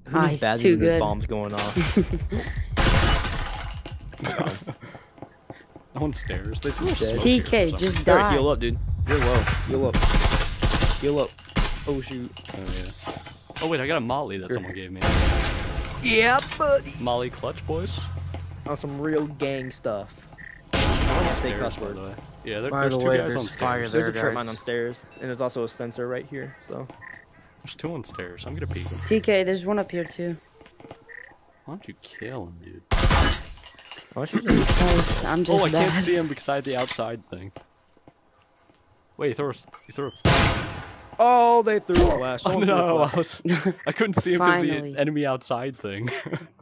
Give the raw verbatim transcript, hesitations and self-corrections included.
Who Ah, needs he's Bazzy too when there's good. bombs going off? No one stairs. They threw a Dead. smoke T here K, or something. just Alright, die. heal up, dude. You're low. Heal up. Heal up. Oh shoot. Oh yeah. Oh wait, I got a molly that someone gave me. Yeah, buddy. Molly clutch, boys. On some real gang stuff. On Say stairs, cuss by the words. way. Yeah, there, By there's the two way, guys there's on fire stairs. there. There's a trip mine guys. on stairs, and there's also a sensor right here. So There's two on stairs. I'm gonna peek them. T K, there's one up here too. Why don't you kill him, dude? why don't you just? Guys, I'm just Oh, I bad. can't see him because I had the outside thing. Wait, you throw a, you throw a... Oh, they threw a flash. Oh Someone threw a no, flash. I was... I couldn't see him because Finally. the enemy outside thing.